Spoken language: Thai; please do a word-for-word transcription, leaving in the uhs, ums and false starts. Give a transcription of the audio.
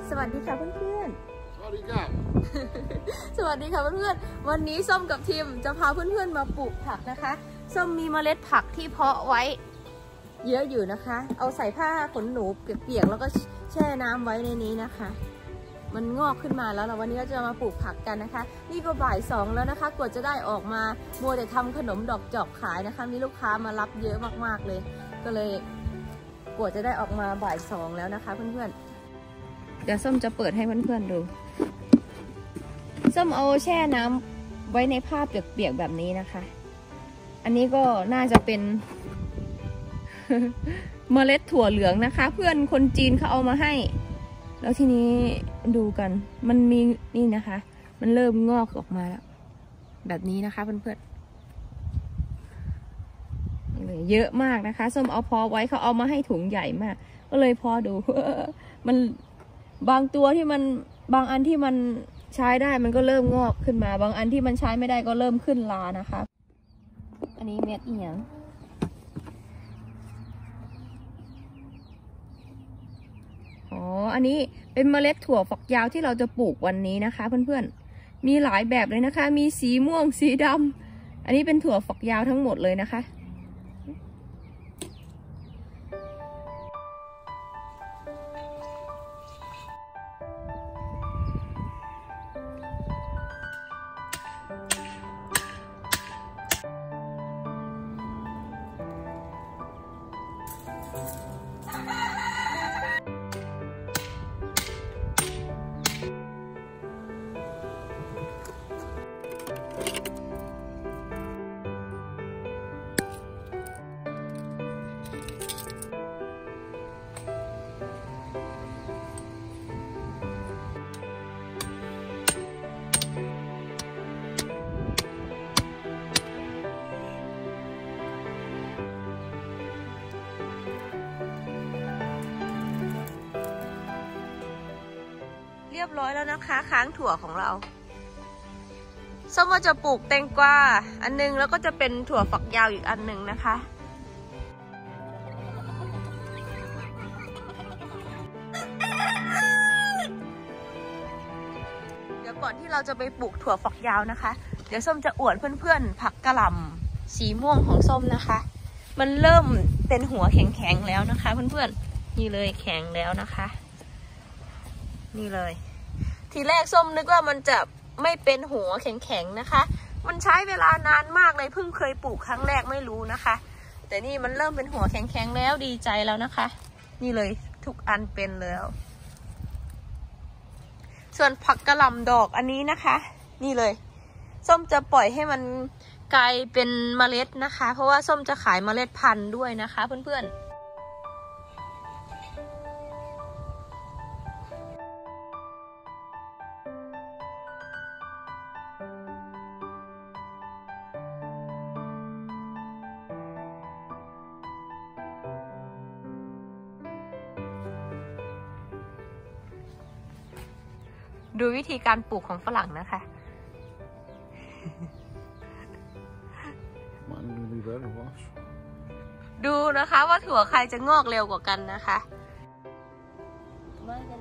สวัสดีค่ะเพื่อนๆสวัสดีค่ะสวัสดีค่ะเพื่อนๆวันนี้ส้มกับทีมจะพาเพื่อนๆมาปลูกผักนะคะส้มมีเมล็ดผักที่เพาะไว้เยอะอยู่นะคะเอาใส่ผ้าขนหนูเปียกๆแล้วก็แช่น้ำไว้ในนี้นะคะมันงอกขึ้นมาแล้วเราวันนี้ก็จะมาปลูกผักกันนะคะนี่ก็บ่ายสองแล้วนะคะกว่าจะได้ออกมามัวแต่ทำขนมดอกจอกขายนะคะมีลูกค้ามารับเยอะมากๆเลยก็เลยกว่าจะได้ออกมาบ่ายสองแล้วนะคะเพื่อนๆเดี๋ยวส้มจะเปิดให้เพื่อนๆดูส้มเอาแช่น้ำไว้ในผ้าเปียกๆแบบนี้นะคะอันนี้ก็น่าจะเป็น เมล็ดถั่วเหลืองนะคะเพื่อนคนจีนเขาเอามาให้แล้วทีนี้ดูกันมันมีนี่นะคะมันเริ่มงอกออกมาแล้วแบบนี้นะคะเพื่อนๆเยอะมากนะคะส้มเอาพอไว้เขาเอามาให้ถุงใหญ่มากก็เลยพอดู มันบางตัวที่มันบางอันที่มันใช้ได้มันก็เริ่มงอกขึ้นมาบางอันที่มันใช้ไม่ได้ก็เริ่มขึ้นลานะคะอันนี้เม็ดเอียงอ๋ออันนี้เป็นเมล็ดถั่วฝักยาวที่เราจะปลูกวันนี้นะคะเพื่อนๆมีหลายแบบเลยนะคะมีสีม่วงสีดำอันนี้เป็นถั่วฝักยาวทั้งหมดเลยนะคะเรียบร้อยแล้วนะคะค้างถั่วของเราส้มว่าจะปลูกแตงกวาอันนึงแล้วก็จะเป็นถั่วฝักยาวอีกอันนึงนะคะเดี๋ยวก่อนที่เราจะไปปลูกถั่วฝักยาวนะคะเดี๋ยวส้มจะอวดเพื่อนๆผักกะหล่ำสีม่วงของส้มนะคะมันเริ่มเป็นหัวแข็งๆแล้วนะคะเพื่อนๆนี่เลยแข็งแล้วนะคะนี่เลยทีแรกส้มนึกว่ามันจะไม่เป็นหัวแข็งๆนะคะมันใช้เวลานานมากเลยเพิ่งเคยปลูกครั้งแรกไม่รู้นะคะแต่นี่มันเริ่มเป็นหัวแข็งๆแล้วดีใจแล้วนะคะนี่เลยทุกอันเป็นแล้วส่วนผักกะหล่ำดอกอันนี้นะคะนี่เลยส้มจะปล่อยให้มันกลายเป็นเมล็ดนะคะเพราะว่าส้มจะขายเมล็ดพันธุ์ด้วยนะคะเพื่อนๆดูวิธีการปลูกของฝรั่งนะคะดูนะคะว่าถั่วใครจะงอกเร็วกว่ากันนะคะไม่ไง